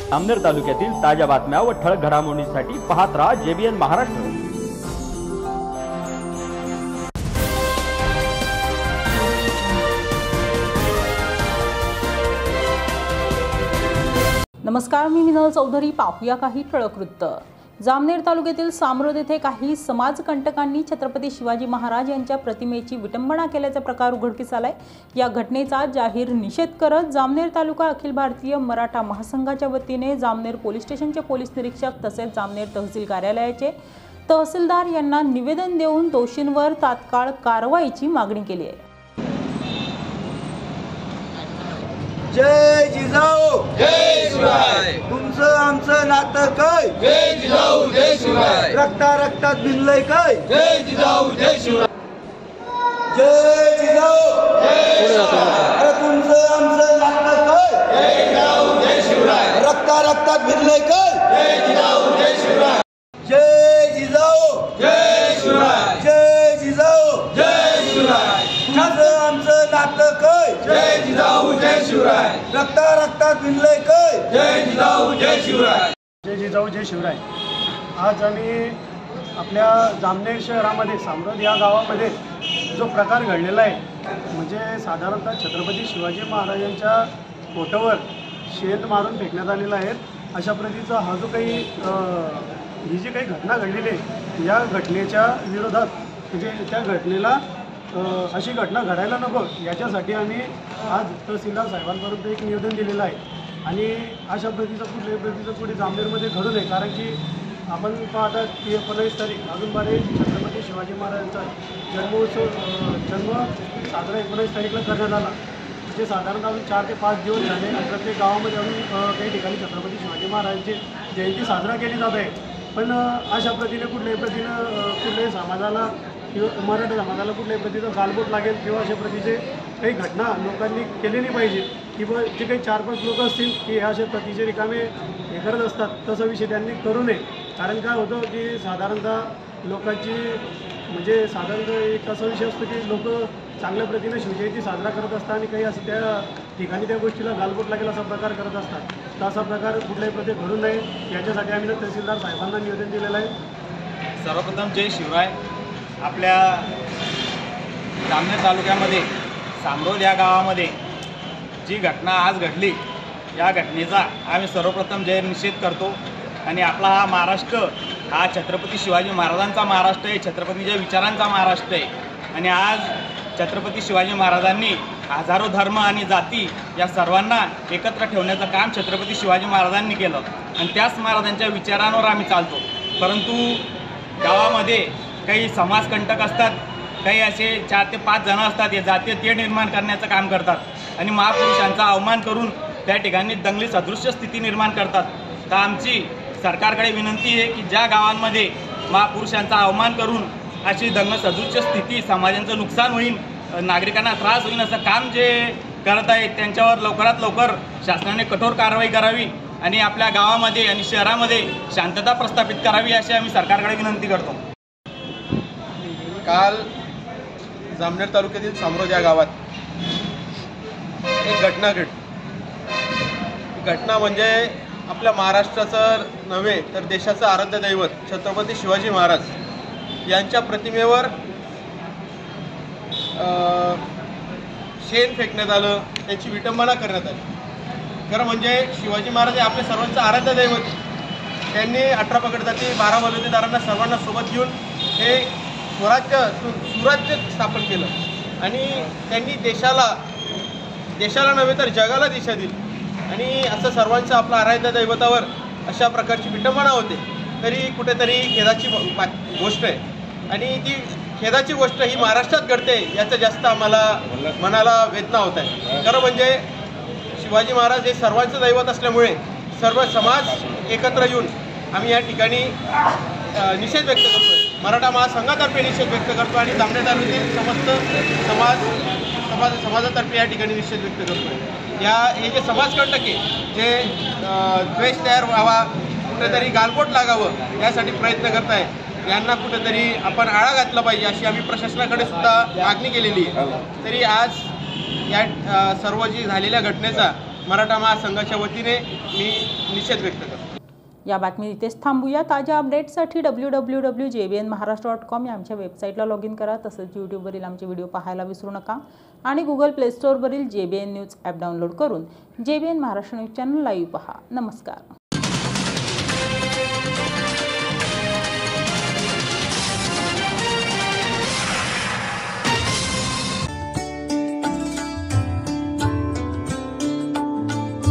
जामनेर तालुक्यातील ताज्या बातम्या व ठळक घडामोडींसाठी पाहत राहा JBN महाराष्ट्र। नमस्कार, मी मिनल चौधरी। पाहूया काही ठळक वृत्त। जामनेर तालुक्यातील सामरोद येथे काही समाजकंटकांनी छत्रपती शिवाजी महाराज यांच्या प्रतिमेची विटंबना केल्याचा प्रकार उघडकीस आलाय। या घटनेचा जाहीर निषेध करत जामनेर तालुका अखिल भारतीय मराठा महासंघाच्या वतीने जामनेर पोलीस स्टेशनचे पोलीस निरीक्षक तसेच जामनेर तहसील कार्यालयाचे तहसीलदार यांना निवेदन देऊन दोषींवर तात्काळ कारवाईची मागणी केली आहे। जय जिजाऊ जय शिवराय, तुमचं आमचं नातं काय? जय जिजाऊ जय शिवराय, रक्तात भिनलंय काय? जय जिजाऊ जय शिवराय, जय जिजाऊ जय शिवराय, अरे तुमचं आमचं नातं काय? जय जिजाऊ जय शिवराय, रक्तात भिनलंय काय? जय जिजाऊ जय शिवराय, जय जिजाऊ जय शिवराय, जय जिजाऊ जय शिवराय, तुमचं आमचं नातं काय? जय जिजाऊ जय शिवराय, रक्तात भिनलंय काय? जय जिजाऊ जय शिवराय, जय जिजाऊ जय शिवराय। आज आम्ही आपल्या जामनेर शहरामध्ये सामरोद या गावामध्ये जो प्रकार घडलेला आहे, म्हणजे साधारणतः छत्रपती शिवाजी महाराजांच्या फोटोवर शेत मारून फेकण्यात आलेला आहे। अशा प्रतीचा हा जो काही ही जी काही घटना घडलेली आहे, या घटनेच्या विरोधात म्हणजे त्या घटनेला अशी घटना घडायला नको याच्यासाठी आम्ही आज तहसीलदार साहेबांपर्यंत एक निवेदन दिलेलं आहे। आणि अशा प्रतीचं कुठल्याही प्रतीचं पुढे जामनेरमध्ये घडू नये, कारण की आपण पाहतात की 19 तारीख अजून बारे छत्रपती शिवाजी महाराजांचा जन्म साजरा 19 तारीखला करण्यात आला। म्हणजे साधारणतः अजून 4 ते 5 दिवस झाले आणि प्रत्येक गावामध्ये अजून काही ठिकाणी छत्रपती शिवाजी महाराजांची जयंती साजरा केली जात आहे। पण अशा प्रतीने कुठल्याही समाजाला किंवा मराठा समाजाला कुठल्याही प्रतीचा गालबोट लागेल किंवा अशा प्रतीचे काही घटना लोकांनी केली नाही पाहिजे, किंवा जे काही 4-5 लोक असतील की अशा प्रतीचे रिकामे हे करत असतात, तसा विषय त्यांनी करू नये। कारण काय होतं की साधारणतः लोकांची म्हणजे साधारणतः एक असा विषय असतो की लोक चांगल्या प्रतीने शिवजयंती साजरा करत असतात आणि काही असं त्या ठिकाणी त्या गोष्टीला गालबोट लागेल असा प्रकार करत असतात। तर असा प्रकार कुठल्याही प्रती घडू नये याच्यासाठी आम्ही तहसीलदार साहेबांना निवेदन दिलेलं आहे। सर्वप्रथम जय शिवराय। आपल्या जामनेर तालुक्यामध्ये सामरोद या गावामध्ये जी घटना आज घडली, या घटनेचा आम्ही सर्वप्रथम जय निषेध करतो। आणि आपला हा महाराष्ट्र हा छत्रपती शिवाजी महाराजांचा महाराष्ट्र आहे, छत्रपतीच्या विचारांचा महाराष्ट्र आहे। आणि आज छत्रपती शिवाजी महाराजांनी हजारो धर्म आणि जाती या सर्वांना एकत्र ठेवण्याचं काम छत्रपती शिवाजी महाराजांनी केलं आणि त्याच महाराजांच्या विचारांवर आम्ही चालतो। परंतु गावामध्ये काही समाजकंटक असतात, काही असे 4 ते 5 जण असतात, हे जातीय तेढ निर्माण करण्याचं काम करतात आणि महापुरुषांचा अवमान करून त्या ठिकाणी दंगली सदृश्य स्थिती निर्माण करतात। तर आमची सरकारकडे विनंती आहे की ज्या गावांमध्ये महापुरुषांचा अवमान करून अशी दंगल सदृश्य स्थिती, समाजाचं नुकसान होईल, नागरिकांना त्रास होईल असं काम जे करत आहेत त्यांच्यावर लवकरात लवकर शासनाने कठोर कारवाई करावी आणि आपल्या गावामध्ये आणि शहरामध्ये शांतता प्रस्थापित करावी अशी आम्ही सरकारकडे विनंती करतो। काल जामनेर तालुक्यातील सामरोद या गावात एक घटना म्हणजे आपल्या महाराष्ट्राचं नव्हे तर देशाचं आराध्य दैवत छत्रपती शिवाजी महाराज यांच्या प्रतिमेवर शेण फेकण्यात आलं, त्याची विटंबना करण्यात आली। खरं म्हणजे शिवाजी महाराज हे आपल्या सर्वांचं आराध्य दैवत, त्यांनी 18 पगड जाती 12 बलुतेदारांना सर्वांना सोबत घेऊन हे सुराज्य स्थापन केलं आणि त्यांनी देशाला नव्हे तर जगाला दिशा दिली। आणि असं सर्वांचं आपलं आराध्य दैवतावर अशा प्रकारची विटंबना होते तरी कुठेतरी खेदाची गोष्ट आहे आणि ती खेदाची गोष्ट ही महाराष्ट्रात घडते याचं जास्त आम्हाला मनाला वेदना होत आहे। खरं म्हणजे शिवाजी महाराज हे सर्वांचं दैवत असल्यामुळे सर्व समाज एकत्र येऊन आम्ही या ठिकाणी निषेध व्यक्त करतो आहे। मराठा महासंघातर्फे निषेध व्यक्त करतो आणि जामनेर तालुक्यातील समस्त समाजातर्फे या ठिकाणी निषेध व्यक्त करतो आहे। हे जे समाजकंटक आहे, जे द्वेष तयार व्हावा, कुठेतरी गालबोट लागावं यासाठी प्रयत्न करत आहे, यांना कुठेतरी आपण आळा घातला पाहिजे अशी आम्ही प्रशासनाकडे सुद्धा मागणी केलेली आहे। तरी आज या सर्व जी झालेल्या घटनेचा मराठा महासंघाच्या वतीने मी निषेध व्यक्त करतो. या बातमी इथेच थांबूया. ताज्या अपडेट्ससाठी www.jbnmaharashtra.com या आमच्या वेबसाईटला लॉग इन करा. तसंच यूट्यूबवरील आमचे व्हिडिओ पाहायला विसरू नका आणि गुगल प्ले स्टोअरवरील JBN न्यूज ॲप डाउनलोड करून JBN Maharashtra news channel live पहा. नमस्कार.